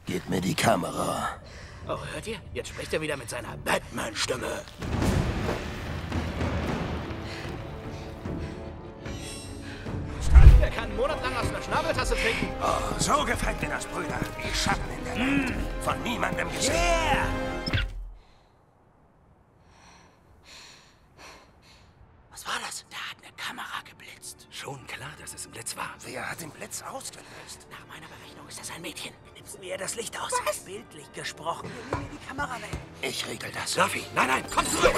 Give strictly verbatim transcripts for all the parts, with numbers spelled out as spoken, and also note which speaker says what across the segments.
Speaker 1: Gib mir die Kamera.
Speaker 2: Oh, hört ihr? Jetzt spricht er wieder mit seiner Batman-Stimme. Er kann einen Monat lang aus einer Schnabeltasse trinken.
Speaker 1: Oh, so gefällt mir das, Brüder. Die Schatten in der Nacht. Von niemandem gesehen.
Speaker 2: Yeah! Was war das? Da hat eine Kamera geblitzt.
Speaker 3: Schon klar, dass es ein Blitz war.
Speaker 1: Wer hat den Blitz ausgelöst?
Speaker 2: Nach meiner Berechnung ist das ein Mädchen. Knipsen wir ihr das Licht aus.
Speaker 4: Was?
Speaker 2: Bildlich gesprochen. Wir nehmen ihr die Kamera weg.
Speaker 1: Ich regel das.
Speaker 3: Ruffy, nein, nein, komm zurück!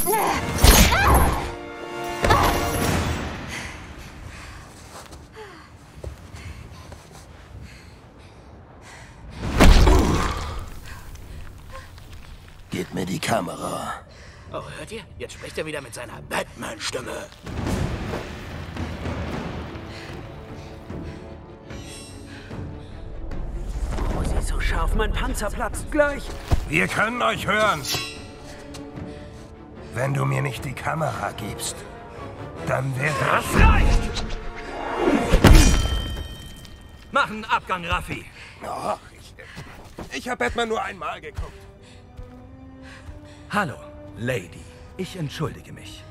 Speaker 1: Gib mir die Kamera.
Speaker 2: Oh, hört ihr? Jetzt spricht er wieder mit seiner Batman-Stimme.
Speaker 4: Oh, sie ist so scharf, mein Panzer platzt gleich.
Speaker 1: Wir können euch hören. Wenn du mir nicht die Kamera gibst, dann werde
Speaker 3: Das reicht! Mach einen Abgang, Ruffy.
Speaker 1: Oh, ich, ich habe Batman nur einmal geguckt.
Speaker 3: Hallo, Lady. Ich entschuldige mich.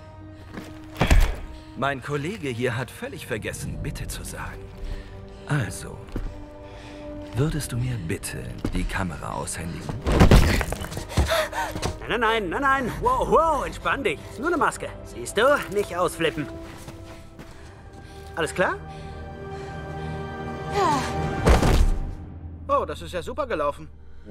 Speaker 3: Mein Kollege hier hat völlig vergessen, bitte zu sagen. Also, würdest du mir bitte die Kamera aushändigen?
Speaker 4: Nein, nein, nein, nein, nein. Wow, wow, entspann dich. Ist nur eine Maske. Siehst du? Nicht ausflippen. Alles klar?
Speaker 2: Oh, das ist ja super gelaufen.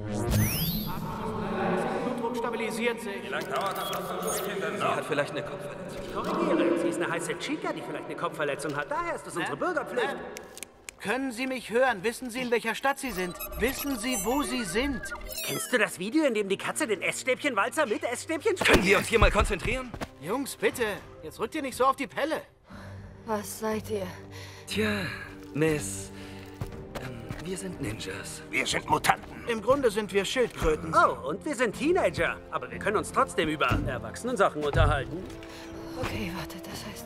Speaker 2: Blutdruck stabilisiert sich.
Speaker 3: Sie hat vielleicht eine Kopfverletzung.
Speaker 4: Ich korrigiere. Sie ist eine heiße Chica, die vielleicht eine Kopfverletzung hat. Daher ist es unsere Bürgerpflicht.
Speaker 2: Können Sie mich hören? Wissen Sie, in welcher Stadt Sie sind? Wissen Sie, wo Sie sind?
Speaker 4: Kennst du das Video, in dem die Katze den Essstäbchenwalzer mit Essstäbchen spielt?
Speaker 3: Können wir uns hier mal konzentrieren?
Speaker 2: Jungs, bitte. Jetzt rückt ihr nicht so auf die Pelle.
Speaker 5: Was seid ihr?
Speaker 3: Tja, Miss... Ähm, wir sind Ninjas.
Speaker 1: Wir sind Mutanten.
Speaker 2: Im Grunde sind wir Schildkröten.
Speaker 4: Oh, und wir sind Teenager. Aber wir können uns trotzdem über Erwachsenensachen unterhalten.
Speaker 5: Okay, warte, das heißt...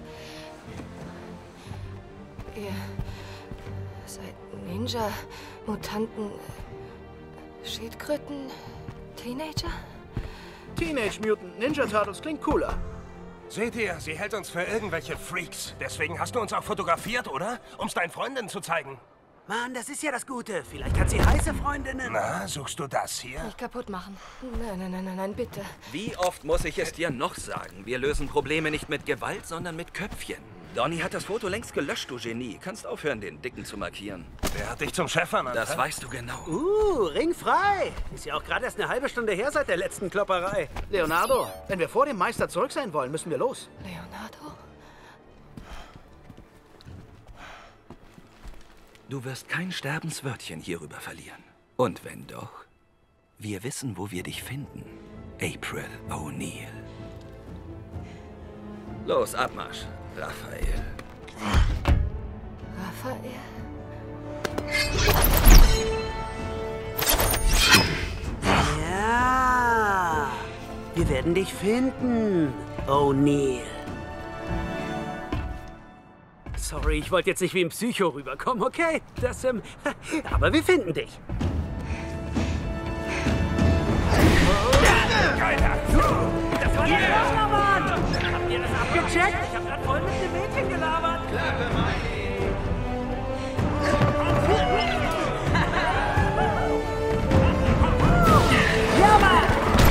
Speaker 5: Ihr seid Ninja, Mutanten, Schildkröten, Teenager?
Speaker 2: Teenage Mutant Ninja Turtles klingt cooler.
Speaker 1: Seht ihr, sie hält uns für irgendwelche Freaks. Deswegen hast du uns auch fotografiert, oder? Um es deinen Freundinnen zu zeigen.
Speaker 4: Mann, das ist ja das Gute. Vielleicht hat sie heiße Freundinnen.
Speaker 1: Na, suchst du das hier?
Speaker 5: Nicht kaputt machen. Nein, nein, nein, nein, nein, bitte.
Speaker 3: Wie oft muss ich es dir noch sagen? Wir lösen Probleme nicht mit Gewalt, sondern mit Köpfchen. Donny hat das Foto längst gelöscht, du Genie. Kannst aufhören, den Dicken zu markieren.
Speaker 1: Wer hat dich zum Chef ernannt?
Speaker 3: Das
Speaker 1: hä?
Speaker 3: weißt du genau.
Speaker 4: Uh, ringfrei. Ist ja auch gerade erst eine halbe Stunde her seit der letzten Klopperei.
Speaker 2: Leonardo, wenn wir vor dem Meister zurück sein wollen, müssen wir los.
Speaker 5: Leonardo?
Speaker 3: Du wirst kein Sterbenswörtchen hierüber verlieren. Und wenn doch, wir wissen, wo wir dich finden. April O'Neil. Los, Abmarsch, Raphael.
Speaker 5: Raphael?
Speaker 4: Ja. Wir werden dich finden, O'Neil. Sorry, ich wollte jetzt nicht wie ein Psycho rüberkommen, okay? Das, ähm, aber wir finden dich. Das war der Kameramann! Habt ihr das abgecheckt? Ich hab grad voll mit dem Mädchen gelabert. Klappe, ja, Mann!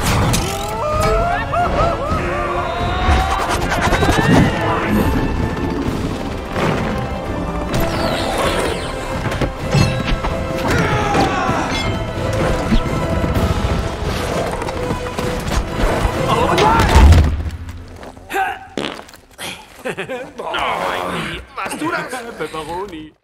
Speaker 2: Was du das?
Speaker 4: Pepperoni.